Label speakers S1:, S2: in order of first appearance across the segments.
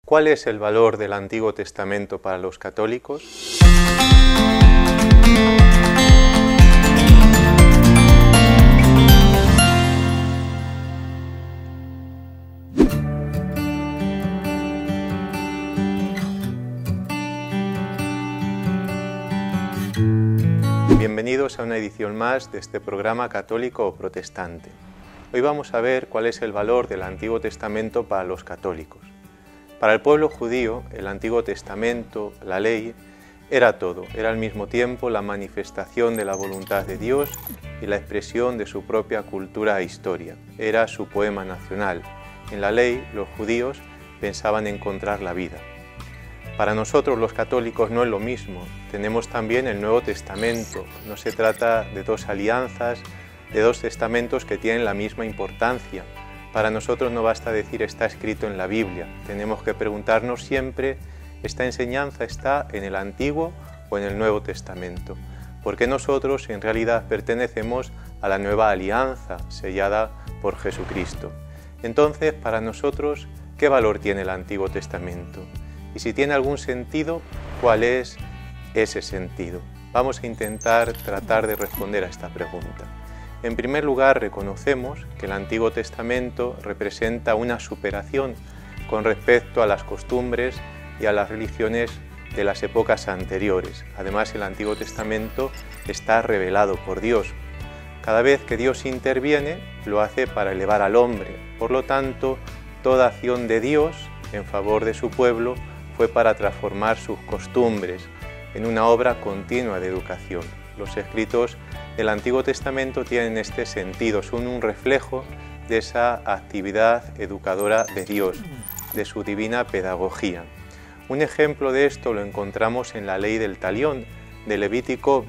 S1: ¿Cuál es el valor del Antiguo Testamento para los católicos? Bienvenidos a una edición más de este programa Católico o Protestante. Hoy vamos a ver cuál es el valor del Antiguo Testamento para los católicos. Para el pueblo judío, el Antiguo Testamento, la ley, era todo. Era al mismo tiempo la manifestación de la voluntad de Dios y la expresión de su propia cultura e historia. Era su poema nacional. En la ley, los judíos pensaban encontrar la vida. Para nosotros los católicos no es lo mismo. Tenemos también el Nuevo Testamento. No se trata de dos alianzas, de dos testamentos que tienen la misma importancia. Para nosotros no basta decir está escrito en la Biblia. Tenemos que preguntarnos siempre, ¿esta enseñanza está en el Antiguo o en el Nuevo Testamento? Porque nosotros en realidad pertenecemos a la nueva alianza sellada por Jesucristo. Entonces, para nosotros, ¿qué valor tiene el Antiguo Testamento? Y si tiene algún sentido, ¿cuál es ese sentido? Vamos a intentar tratar de responder a esta pregunta. En primer lugar, reconocemos que el Antiguo Testamento representa una superación con respecto a las costumbres y a las religiones de las épocas anteriores. Además, el Antiguo Testamento está revelado por Dios. Cada vez que Dios interviene, lo hace para elevar al hombre. Por lo tanto, toda acción de Dios en favor de su pueblo fue para transformar sus costumbres en una obra continua de educación. Los escritos del Antiguo Testamento tienen este sentido, son un reflejo de esa actividad educadora de Dios, de su divina pedagogía. Un ejemplo de esto lo encontramos en la ley del talión, de Levítico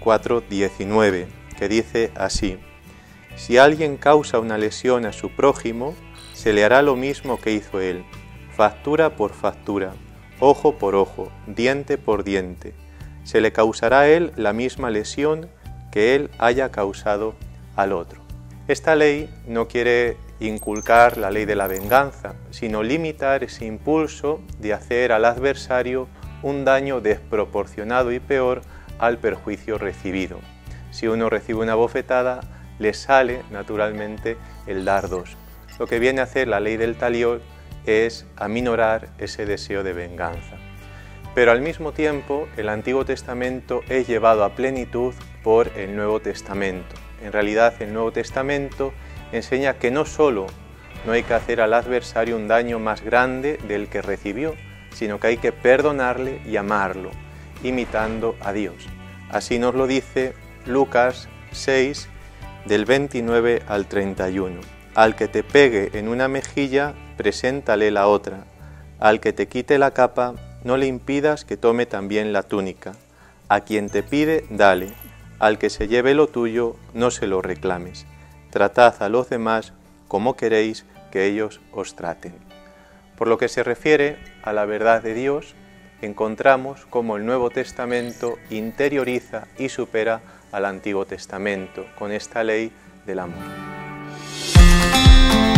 S1: 24:19, que dice así: si alguien causa una lesión a su prójimo, se le hará lo mismo que hizo él, factura por factura, ojo por ojo, diente por diente. Se le causará a él la misma lesión que él haya causado al otro. Esta ley no quiere inculcar la ley de la venganza, sino limitar ese impulso de hacer al adversario un daño desproporcionado y peor al perjuicio recibido. Si uno recibe una bofetada, le sale naturalmente el dar dos. Lo que viene a hacer la ley del talión es aminorar ese deseo de venganza. Pero al mismo tiempo, el Antiguo Testamento es llevado a plenitud por el Nuevo Testamento. En realidad, el Nuevo Testamento enseña que no solo no hay que hacer al adversario un daño más grande del que recibió, sino que hay que perdonarle y amarlo, imitando a Dios. Así nos lo dice Lucas 6, del 29 al 31. Al que te pegue en una mejilla, preséntale la otra. Al que te quite la capa, no le impidas que tome también la túnica. A quien te pide, dale. Al que se lleve lo tuyo, no se lo reclames. Tratad a los demás como queréis que ellos os traten. Por lo que se refiere a la verdad de Dios, encontramos cómo el Nuevo Testamento interioriza y supera al Antiguo Testamento con esta ley del amor.